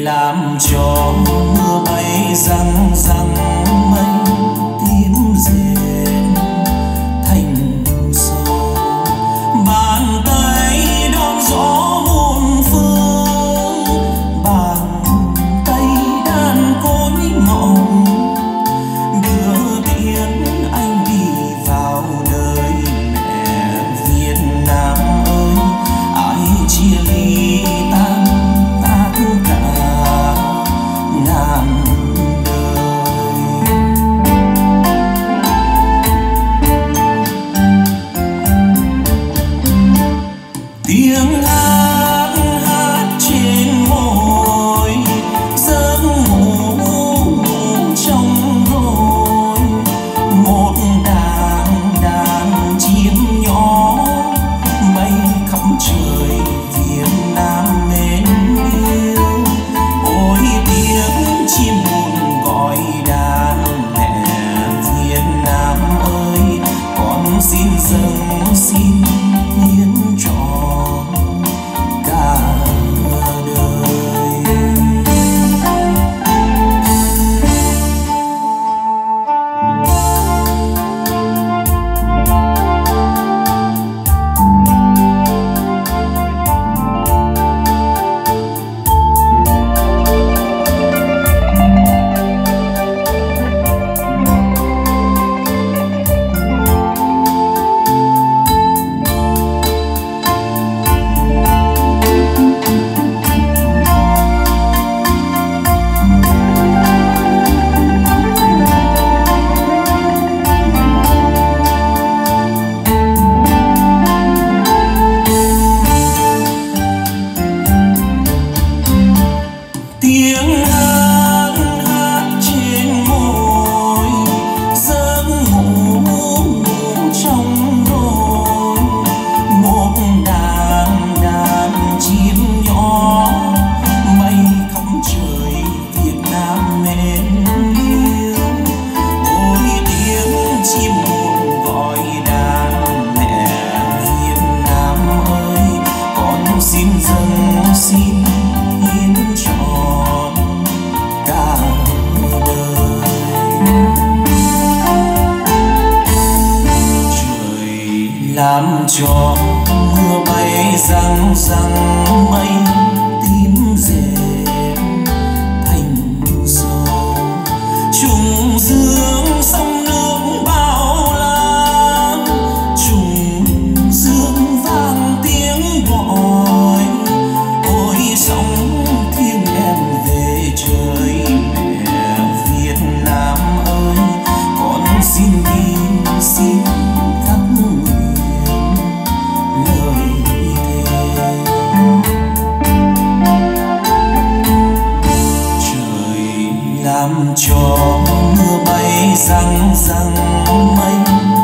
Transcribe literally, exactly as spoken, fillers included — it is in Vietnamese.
làm cho mưa bay răng răng mây tím dệt thành sầu. Bàn tay đón gió muôn phương, bàn tay đàn cối mộng, đưa tiếng anh đi vào đời mẹ Việt Nam ơi. Ai chia ly tan ta cả ngàn tiếng hát hát trên môi, giấc ngủ ngủ trong đôi. Một đàn đàn chim nhỏ bay khắp trời Việt Nam mến yêu. Ôi tiếng chim buồn gọi đàn mẹ Việt Nam ơi, con xin dâng xin hiến trọn cả đời. Tiếng hát hát trên môi, giấc ngủ ngủ trong đôi. Một đàn đàn chim nhỏ bay khắp trời Việt Nam mến yêu. Ôi tiếng chim buồn gọi đàn mẹ Việt Nam ơi, con xin dâng xin hiến trọn cả đời. Trời làm cho mưa bay răng răng mây tím dệt thành sầu. Trùng dương sông nước bao la, trùng dương vang tiếng gọi. Ôi sóng thiêng em về trời mẹ Việt Nam ơi, con xin đi xin khắc nguyện lời thề. Trời làm cho mưa bay răng răng mây